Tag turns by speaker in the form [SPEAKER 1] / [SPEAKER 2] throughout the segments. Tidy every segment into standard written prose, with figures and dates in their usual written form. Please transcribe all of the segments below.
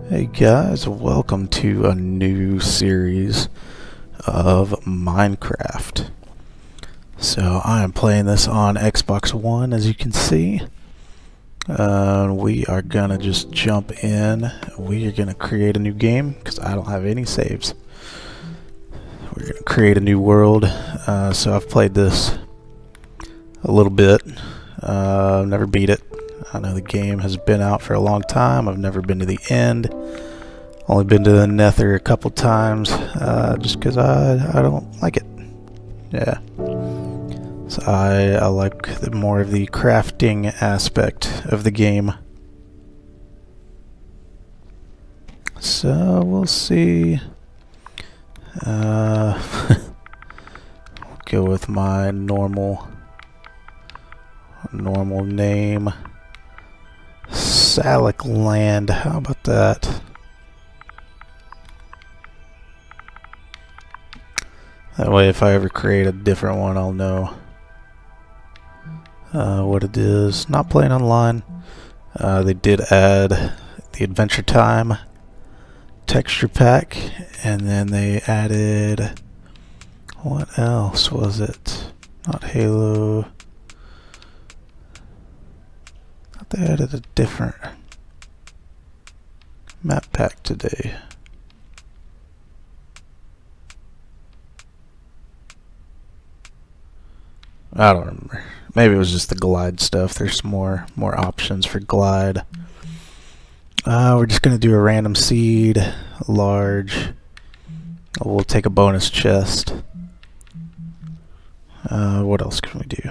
[SPEAKER 1] Hey guys, welcome to a new series of Minecraft. So I am playing this on Xbox One, as you can see. We are gonna just jump in. We are gonna create a new game because I don't have any saves. We're gonna create a new world. So I've played this a little bit. I've never beat it. I know the game has been out for a long time. I've never been to the end. Only been to the Nether a couple times, just because I don't like it. Yeah. So I like more of the crafting aspect of the game. So we'll see. I'll go with my normal name. Salic Land. How about that? That way if I ever create a different one, I'll know what it is. Not playing online. They did add the Adventure Time texture pack, and then they added, what else was it? Not Halo. I thought they added a different map pack today. I don't remember. Maybe it was just the glide stuff. There's more options for glide. We're just gonna do a random seed, large. We'll take a bonus chest. What else can we do?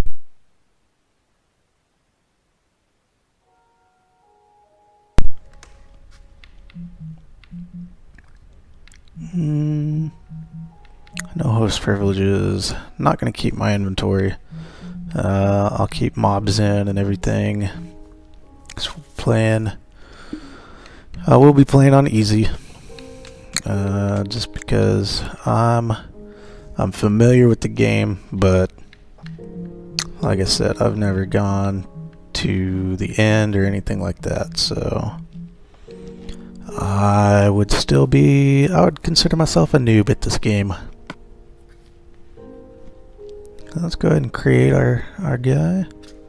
[SPEAKER 1] No host privileges. Not gonna keep my inventory. I'll keep mobs in and everything. So we'll be playing on easy. Just because I'm familiar with the game, but like I said, I've never gone to the end or anything like that, so I would consider myself a noob at this game. Let's go ahead and create our guy.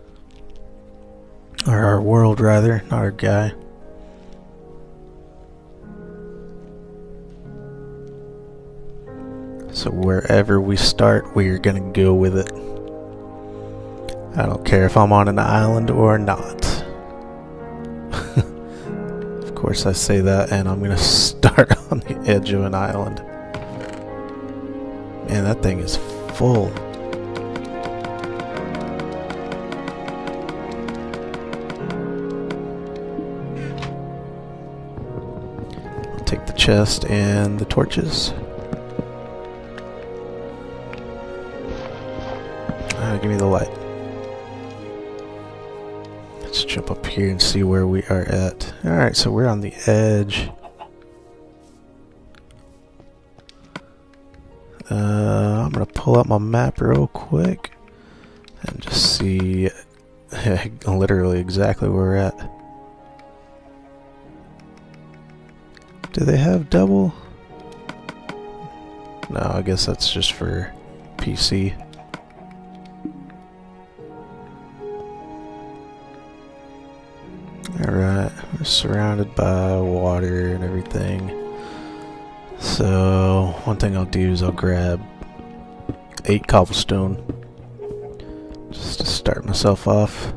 [SPEAKER 1] Or our world, rather, not our guy. So wherever we start, we're gonna go with it. I don't care if I'm on an island or not. Of course I say that, and I'm gonna start on the edge of an island. Man, that thing is full. Take the chest and the torches. Give me the light. Let's jump up here and see where we are at. Alright, so we're on the edge. I'm gonna pull up my map real quick and just see literally exactly where we're at. Do they have double? No, I guess that's just for PC. Alright, we're surrounded by water and everything. So, one thing I'll do is I'll grab 8 cobblestone just to start myself off.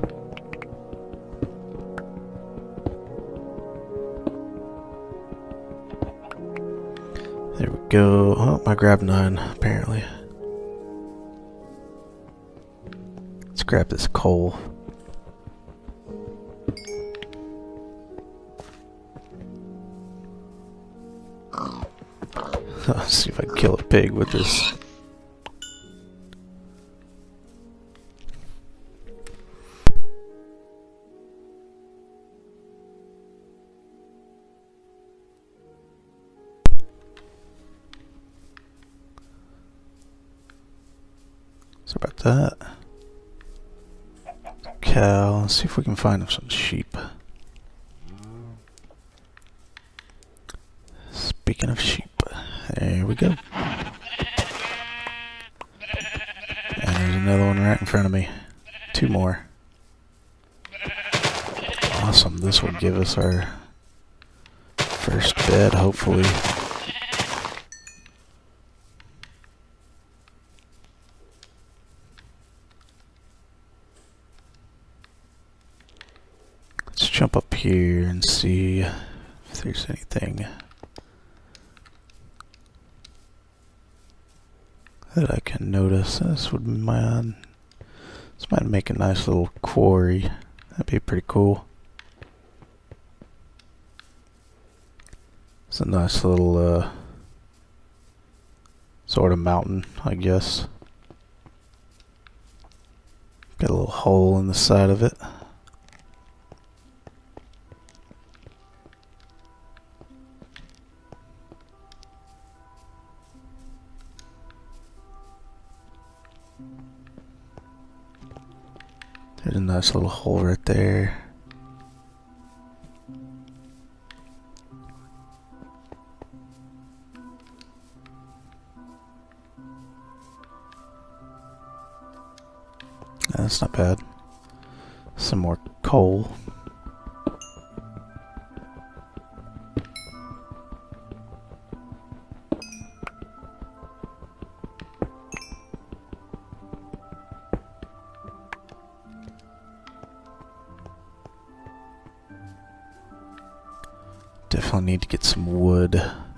[SPEAKER 1] There we go. Oh, I grabbed 9, apparently. Let's grab this coal. Let's see if I can kill a pig with this. Sorry about that. Cow. Let's see if we can find some sheep. of sheep. There we go. And there's another one right in front of me. 2 more. Awesome. This will give us our first bed, hopefully. Let's jump up here and see if there's anything that I can notice. This might make a nice little quarry. That'd be pretty cool. It's a nice little sort of mountain, I guess. Got a little hole in the side of it. There's a nice little hole right there. That's not bad. Some more coal. Definitely need to get some wood.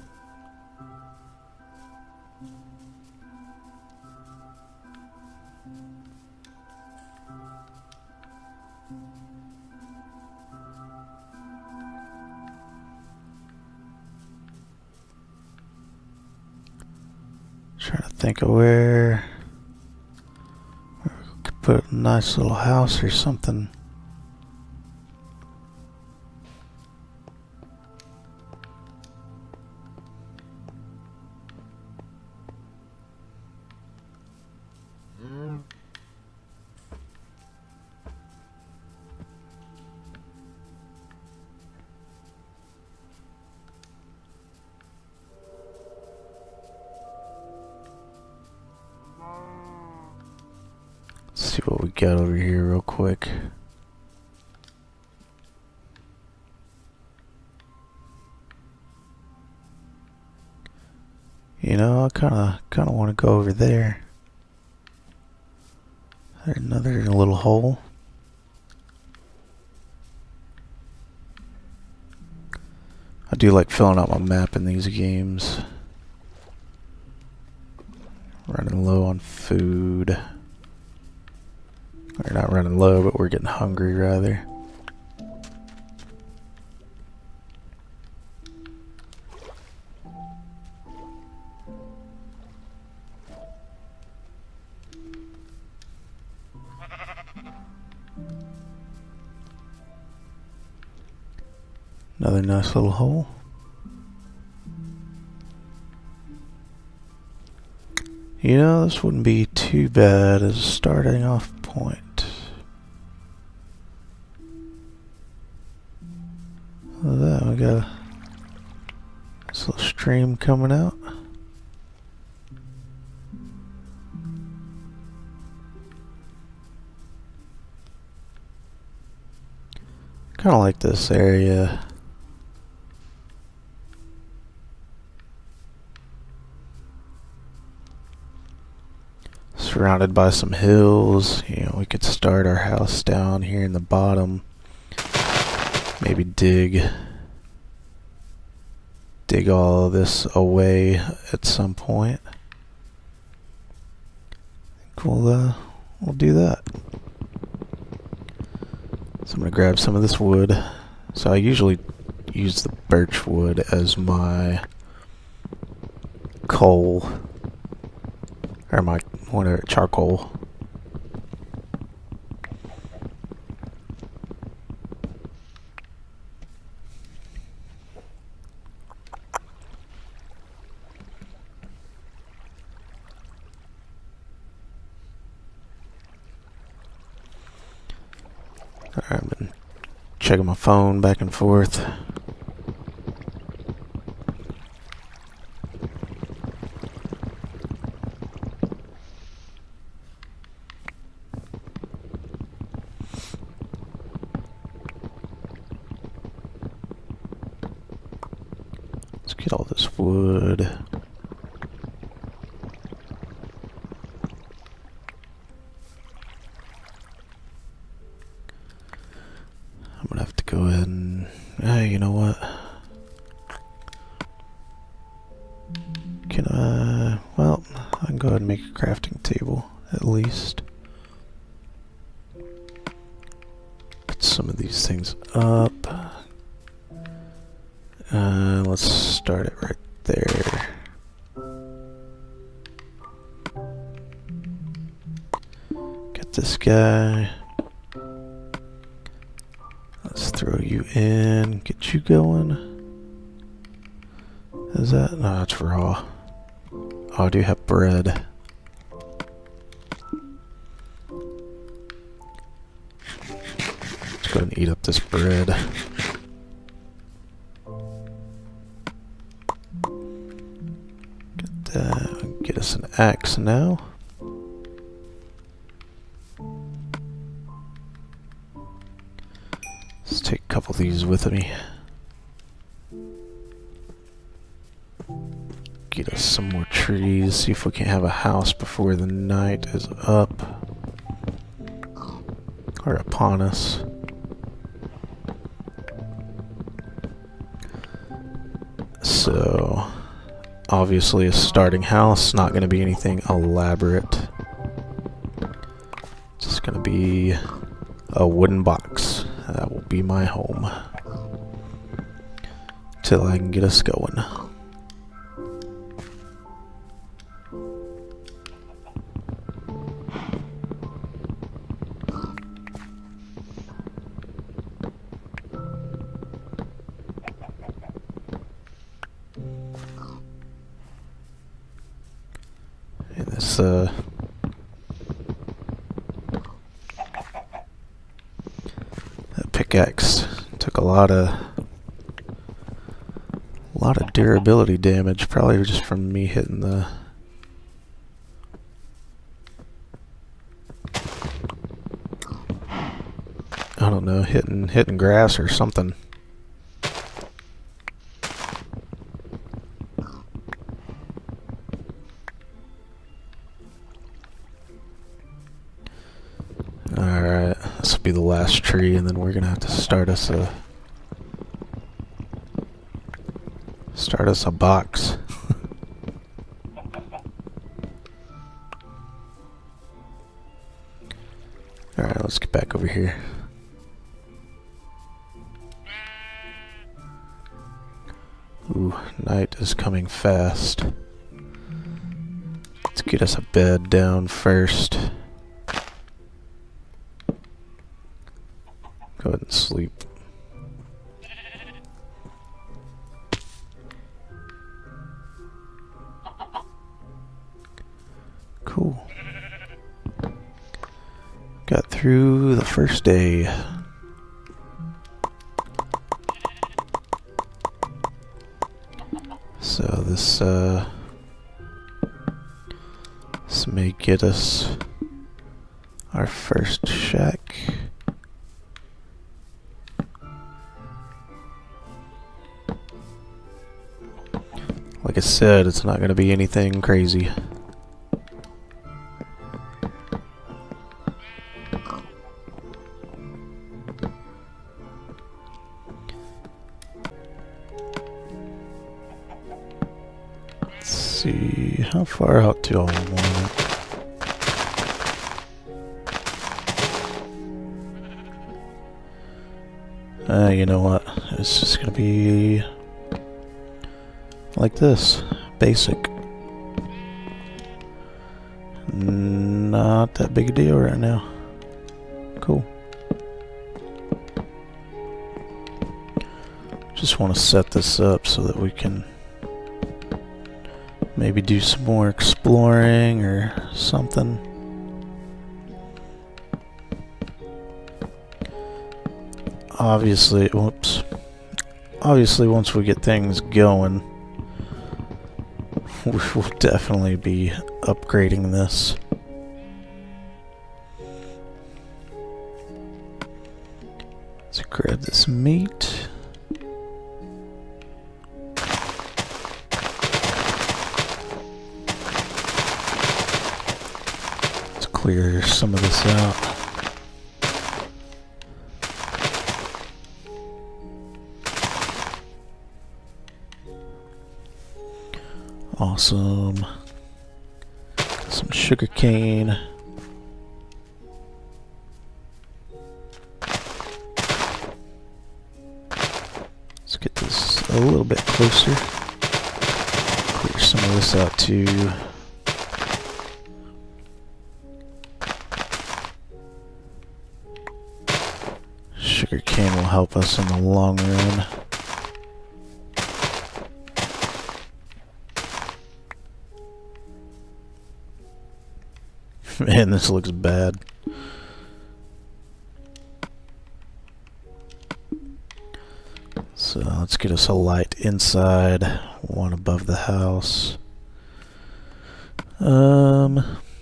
[SPEAKER 1] Trying to think of where we could put a nice little house or something. Let's see what we got over here real quick. You know, I kinda want to go over there. There's another little hole. I do like filling out my map in these games. Running low on food. We're not running low, but we're getting hungry rather. Another nice little hole. You know, this wouldn't be too bad as a starting off point. Look at that, we got a nice little stream coming out. Kind of like this area. Surrounded by some hills. You know, we could start our house down here in the bottom. Maybe dig all of this away at some point. I think we'll do that. So I'm gonna grab some of this wood. So I usually use the birch wood as my coal, or my charcoal. Alright, I've been checking my phone back and forth. Get all this wood. I'm gonna have to go ahead and... you know what? Can I... Well, I can go ahead and make a crafting table, at least. Put some of these things up. Let's start it right there. Get this guy. Let's throw you in. Get you going. Is that? No, that's raw. Oh, I do have bread. Let's go ahead and eat up this bread. Get that. Get us an axe now. Let's take a couple of these with me. Get us some more trees, see if we can have a house before the night is up or upon us. So, obviously a starting house, not going to be anything elaborate. Just going to be a wooden box. That will be my home till I can get us going. And this that pickaxe took a lot of durability damage, probably just from me hitting the I don't know, hitting grass or something. Alright, this will be the last tree, and then we're gonna have to start us a box. Alright, let's get back over here. Ooh, night is coming fast. Let's get us a bed down first. Go ahead and sleep. Cool. Got through the first day. So this may get us our first shack. Like I said, it's not going to be anything crazy. Let's see, how far out do I want it? You know what? It's just going to be like this. Basic. Not that big a deal right now. Cool. Just want to set this up so that we can maybe do some more exploring or something. Obviously, whoops. Obviously, once we get things going, we will definitely be upgrading this. Let's grab this meat. clear some of this out. Awesome. Some sugar cane. Let's get this a little bit closer. Clear some of this out too. Sugar cane will help us in the long run. Man, this looks bad. So let's get us a light inside, one above the house. Got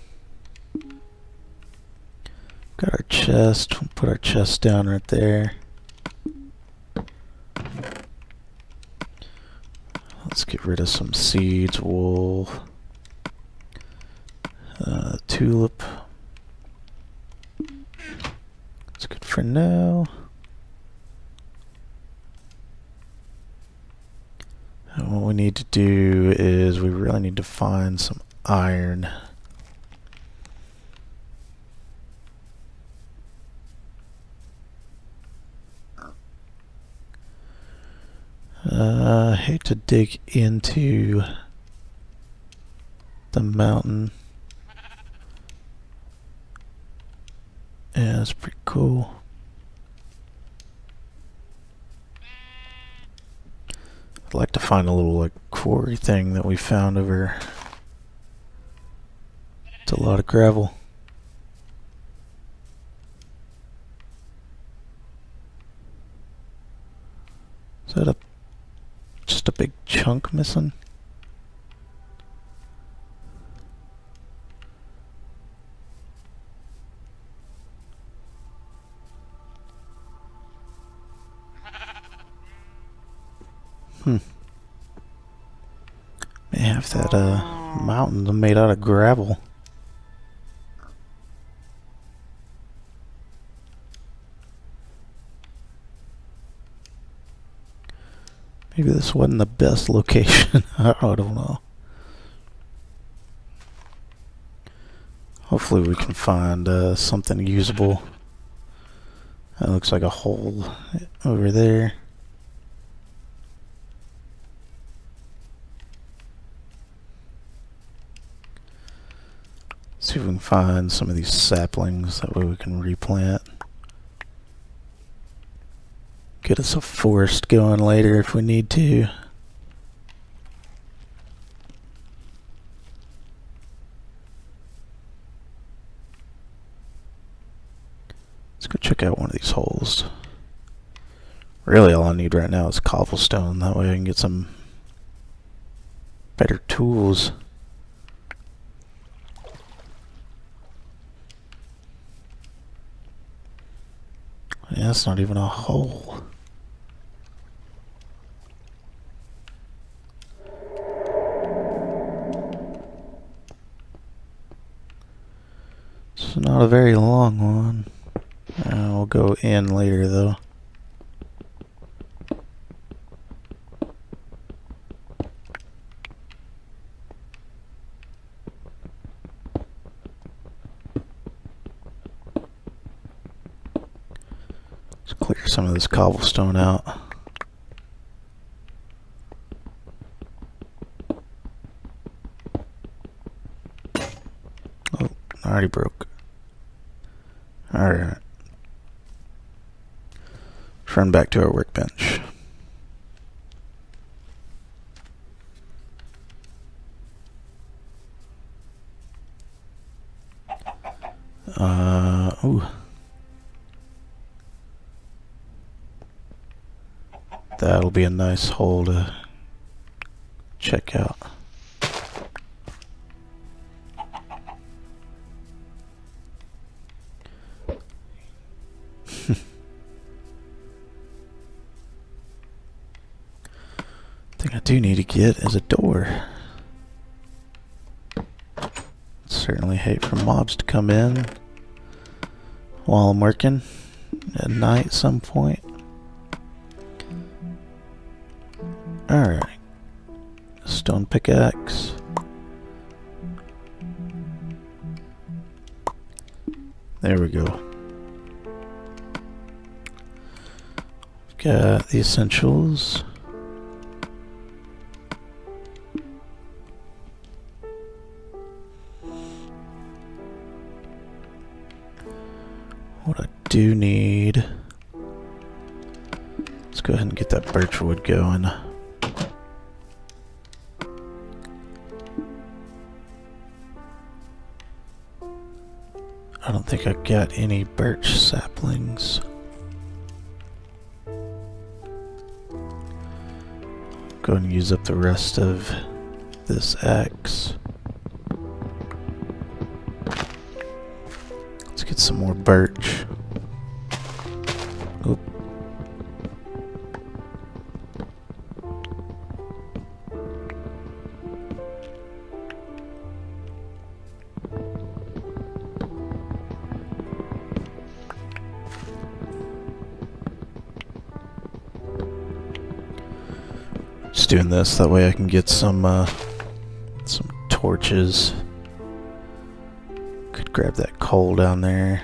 [SPEAKER 1] our chest. We'll put our chest down right there. Let's get rid of some seeds, wool. Tulip. That's good for now. And what we need to do is we really need to find some iron. I hate to dig into the mountain. Yeah, that's pretty cool. I'd like to find a little like quarry thing that we found over. It's a lot of gravel. Is that just a big chunk missing? May have that mountain made out of gravel. Maybe this wasn't the best location. I don't know. Hopefully we can find something usable. That looks like a hole over there. See if we can find some of these saplings, that way we can replant. Get us a forest going later if we need to. Let's go check out one of these holes. Really all I need right now is cobblestone, that way I can get some better tools. Yeah, that's not even a hole. It's not a very long one. We'll go in later though. Let's clear some of this cobblestone out. Oh, already broke. Alright. Let's run back to our workbench. Ooh. That'll be a nice hole to check out. Thing I do need to get is a door. Let's certainly hate for mobs to come in while I'm working at night at some point. Alright. Stone pickaxe. There we go. Got the essentials. What I do need, let's go ahead and get that birch wood going. I don't think I got any birch saplings. Go ahead and use up the rest of this axe. Let's get some more birch. Oop. Just doing this, that way I can get some torches. Could grab that coal down there.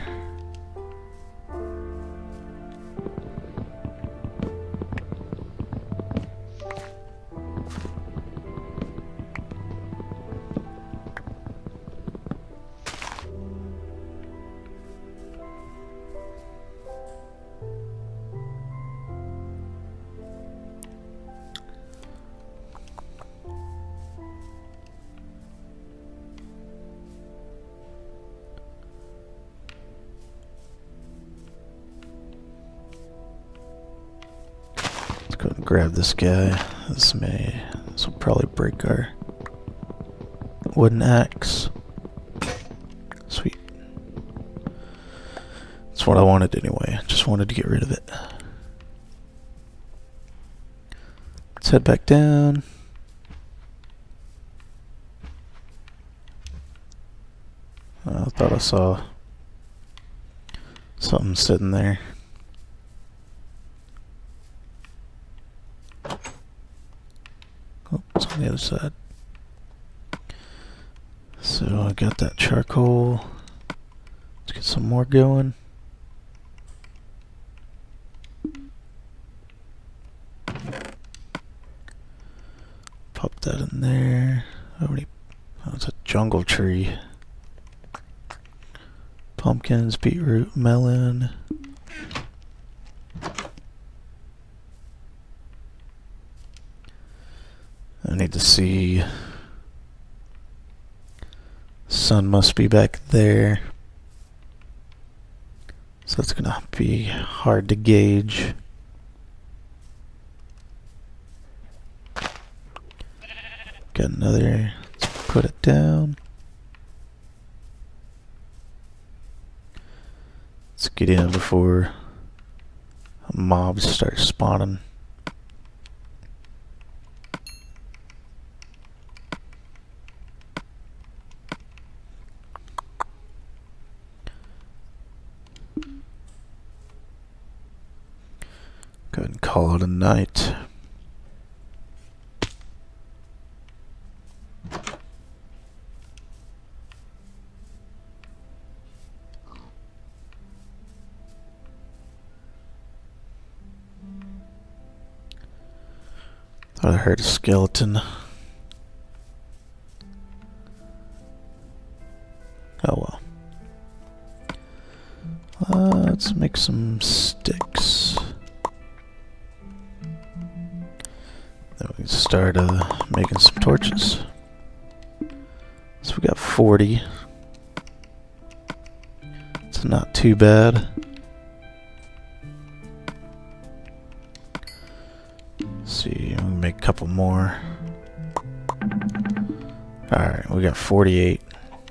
[SPEAKER 1] Go ahead and grab this guy. This will probably break our wooden axe. Sweet. That's what I wanted anyway. Just wanted to get rid of it. Let's head back down. I thought I saw something sitting there. Oh, it's on the other side. So I got that charcoal. Let's get some more going. Pop that in there. Oh, it's a jungle tree. Pumpkins, beetroot, melon. I need to see. Sun must be back there. So it's gonna be hard to gauge. Got another. Let's put it down. Let's get in before mobs start spawning. Go ahead and call it a night. Thought I heard a skeleton. Oh well. Let's make some sticks. Then we can start making some torches. So we got 40. It's not too bad. Let's see, we'll make a couple more. Alright, we got 48.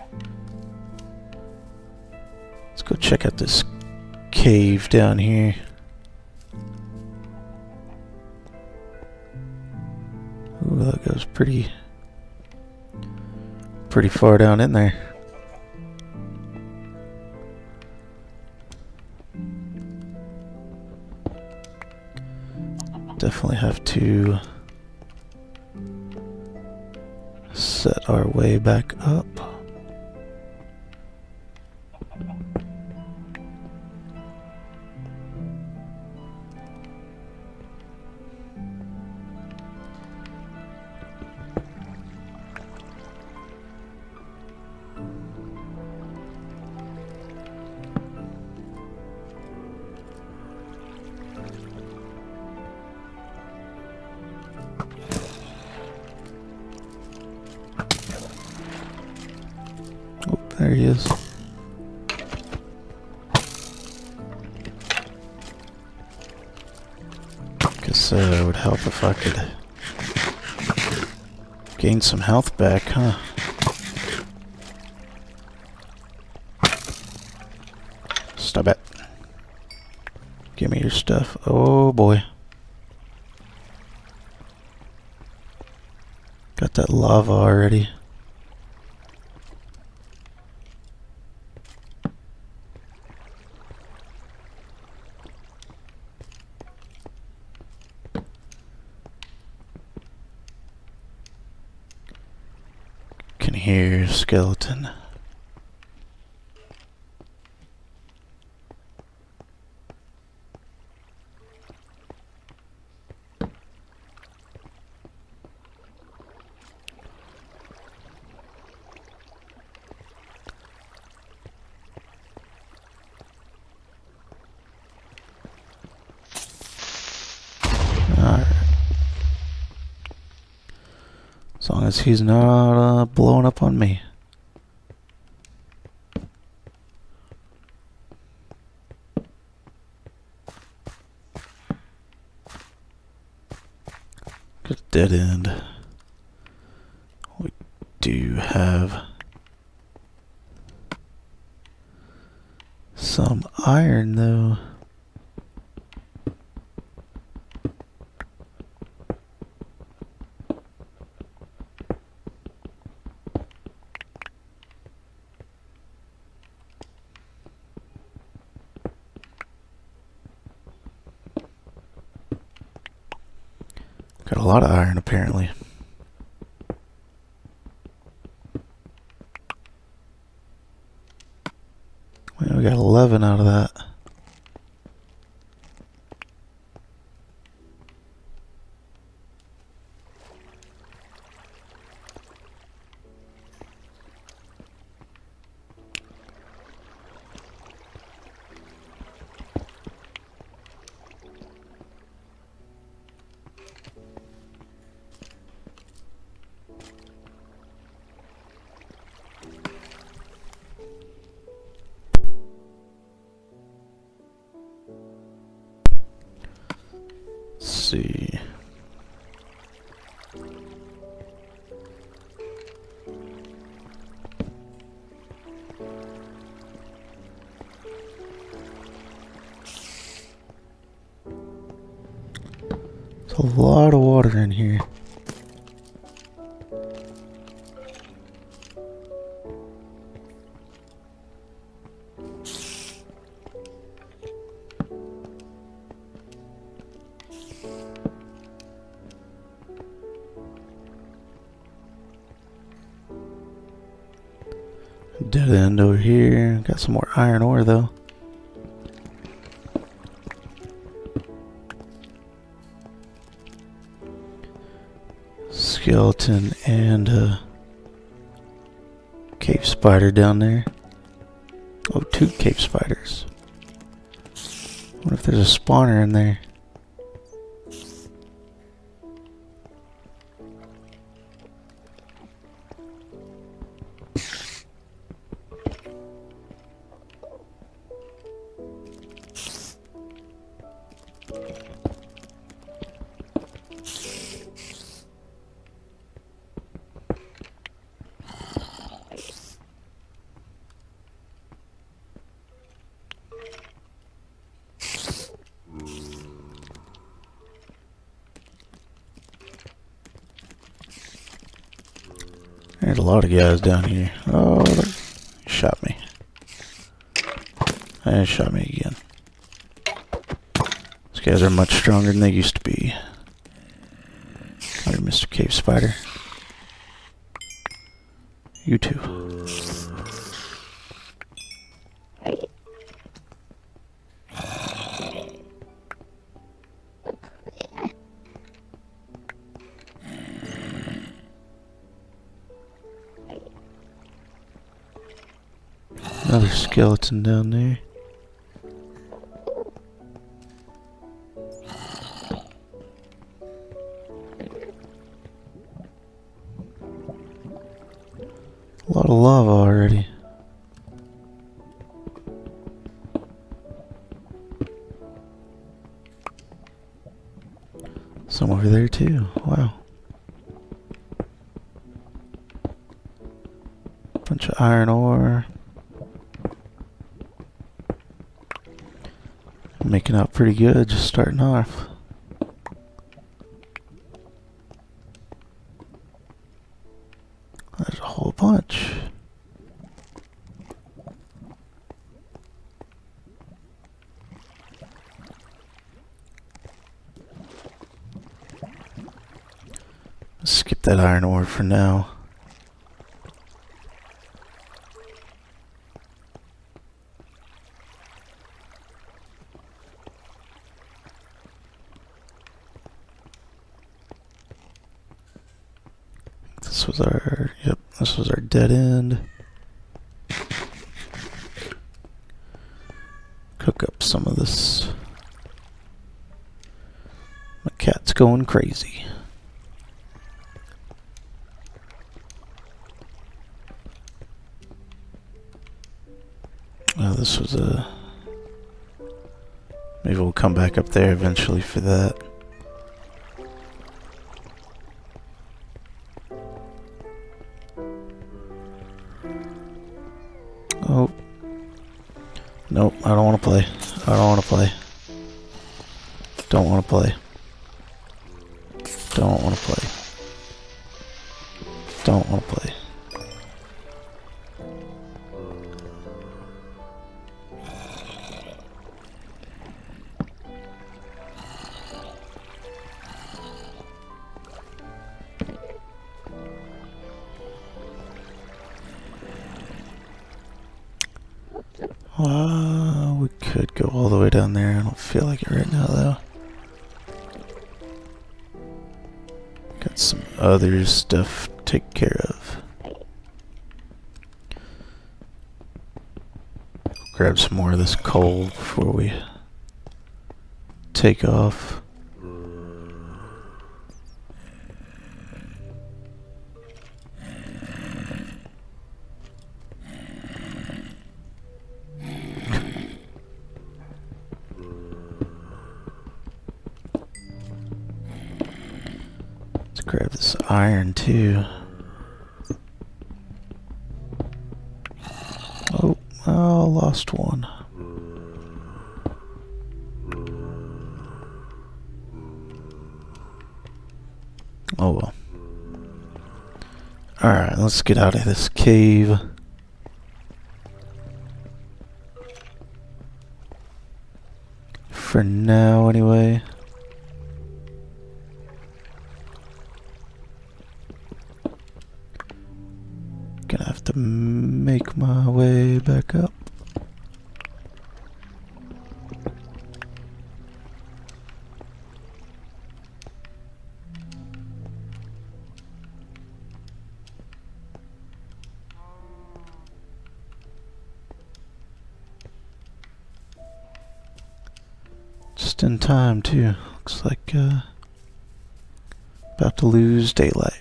[SPEAKER 1] Let's go check out this cave down here. Ooh, that goes pretty far down in there. Definitely have to set our way back up. Oh, there he is. Guess it would help if I could gain some health back, huh? Stop it. Give me your stuff. Oh boy. Got that lava already. Can hear skeleton. Alright. As long as he's not blowing up on me. Good dead end. We do have some iron though. Got a lot of iron apparently. Well, we got 11 out of that. See. There's a lot of water in here. Dead end over here. Got some more iron ore though. Skeleton and cave spider down there. Oh, 2 cave spiders. What if there's a spawner in there? There's a lot of guys down here. Oh, look. Shot me. And shot me again. These guys are much stronger than they used to be. Mr. Cave Spider. You too. Another skeleton down there. A lot of lava already. Some over there too. Wow. Bunch of iron ore. Making out pretty good, just starting off. There's a whole bunch. Skip that iron ore for now. This was our, yep, this was our dead end. Cook up some of this. My cat's going crazy. Oh, this was a... Maybe we'll come back up there eventually for that. Oh. Nope, I don't want to play. I don't want to play. Don't want to play. Don't want to play. Don't want to play. We could go all the way down there. I don't feel like it right now, though. Got some other stuff to take care of. Grab some more of this coal before we take off. Grab this iron too. Oh, lost one. Oh well. Alright, let's get out of this cave. For now, anyway. Gonna have to make my way back up. Just in time too. Looks like about to lose daylight.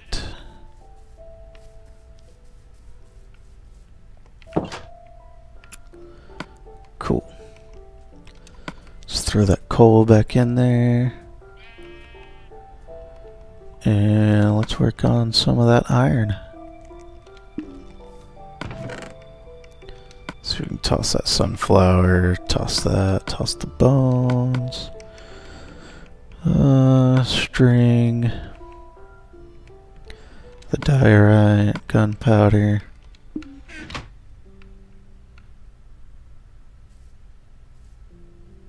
[SPEAKER 1] Cool. Let's throw that coal back in there. And let's work on some of that iron. So we can toss that sunflower, toss that, toss the bones. String. The diorite, gunpowder.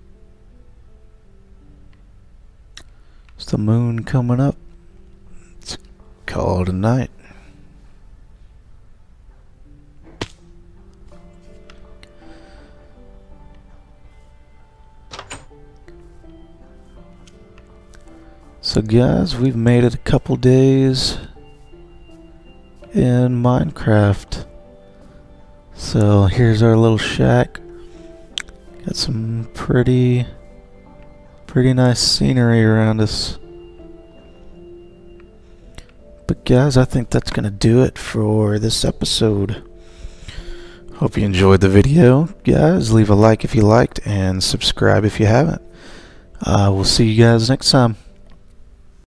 [SPEAKER 1] Is the moon coming up? It's call it a night. So guys, we've made it a couple days in Minecraft. So here's our little shack. Got some pretty nice scenery around us. But guys, I think that's gonna do it for this episode. Hope you enjoyed the video. Guys, leave a like if you liked and subscribe if you haven't. We'll see you guys next time.